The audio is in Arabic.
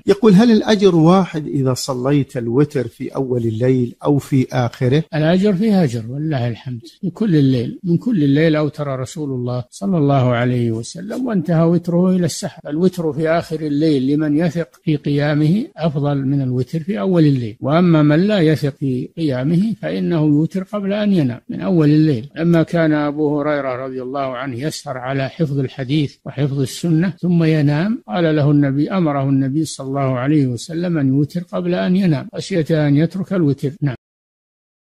يقول: هل الأجر واحد إذا صليت الوتر في أول الليل أو في آخره؟ الأجر فيه أجر والله الحمد، في كل الليل، من كل الليل أوتر رسول الله صلى الله عليه وسلم وانتهى وتره إلى السحر. الوتر في آخر الليل لمن يثق في قيامه أفضل من الوتر في أول الليل، وأما من لا يثق في قيامه فإنه يوتر قبل أن ينام من أول الليل. لما كان أبو هريرة رضي الله عنه يسهر على حفظ الحديث وحفظ السنة ثم ينام، قال له النبي، أمره النبي صلى الله عليه وسلم أن يوتر قبل أن ينام خشية أن يترك الوتر. نعم.